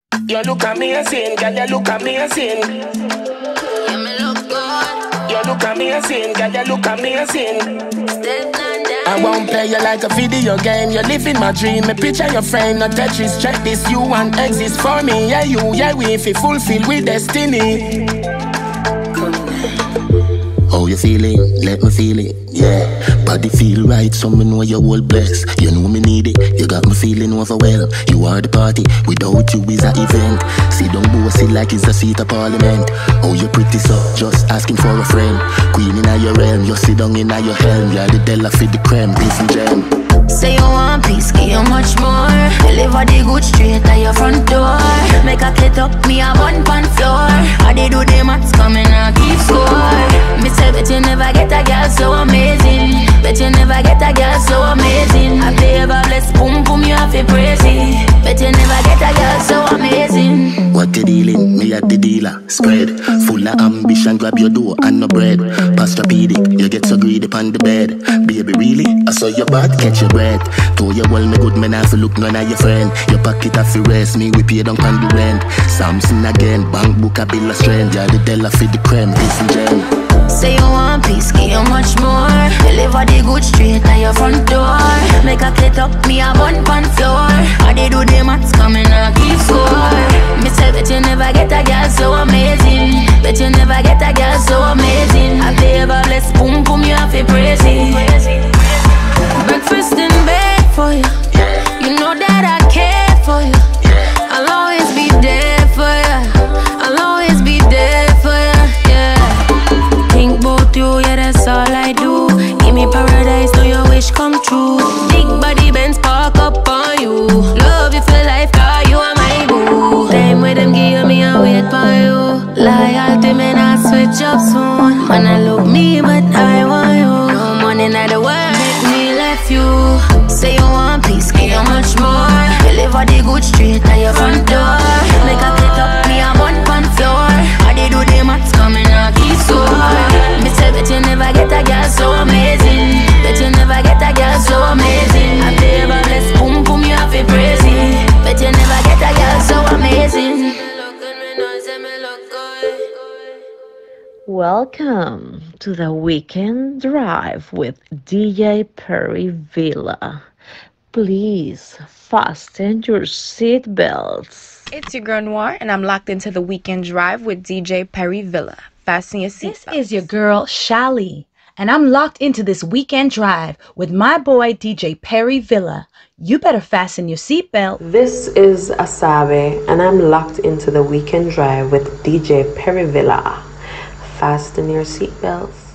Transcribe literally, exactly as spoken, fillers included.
You look amazing, girl, you look amazing. Yeah, me look good. You look amazing, girl, you look amazing. Stefflon, I won't play you like a video game. You're living my dream. Me picture your friend, not Tetris. Check this, you want exist for me. Yeah, you, yeah, we if it fulfill with destiny. How you feeling? Let me feel it, yeah. Body feel right, so me know you're all blessed. You know me need it, you got me feeling overwhelmed. You are the party, without you is an event. See don't boast it like it's a seat of parliament. Oh you pretty so, just asking for a friend. Queen in your realm, you sit down in your helm. You're the Della for the creme, this and gem. say you want peace, give you much more. Deliver the good straight at your front door. Make a clit up, me a bun pan floor. I they do the maths coming and keep score. Me say bet you never get a girl so amazing. Bet you never get a girl so amazing. I play a bless boom boom, you have to praise it. Bet you never get a girl so amazing. What you dealing? Me at the dealer. Spread full of ambition, grab your dough and no bread. Pastrapedic, you get so greedy upon the bed. Baby really? I saw your bad, catch your breath. Told you well me good man have to look none of your friend. Your pocket have to rest, me we pay down on the rent. Samson again, bank book a bill of strength. You're the Della for the creme, this and gem. Say you want peace, give you much more. Deliver the good straight at your front door. Make a clit up, me a bun pan floor. I they do the maths coming and keep score. Me say bet you never get a girl so amazing. Bet you never get a girl so amazing. I play a bless boom boom, you have to praise it. Breakfast in bed for you. You know that I care for you. I'll always be there for you. I'll always be there for you, yeah. Think about you, yeah, that's all I do. Give me paradise, know your wish come true. Big body Benz park up on you. Love you for life, car you are my boo. Time with them give me a wait for you. Loyalty, man, I switch up soon. Man, I love me, but I want you. No money, not the world, make me left you. Say you want peace, give you much more. Deliver the good straight at your front door. Make a clit up, me a bun pan floor. I they do the maths coming and keep score. Me say bet you never get a girl so amazing. Bet you never get a girl so amazing. I play a bless boom boom, you have to praise it. Bet you never get a girl so amazing. Welcome to the weekend drive with D J Perryvilla. Please fasten your seatbelts. It's your girl Noir, and I'm locked into the weekend drive with D J Perryvilla. Fasten your seatbelts. This is your girl Shally, and I'm locked into this weekend drive with my boy D J Perryvilla. You better fasten your seatbelt. This is Asabe, and I'm locked into the weekend drive with D J Perryvilla. Fasten your seatbelts.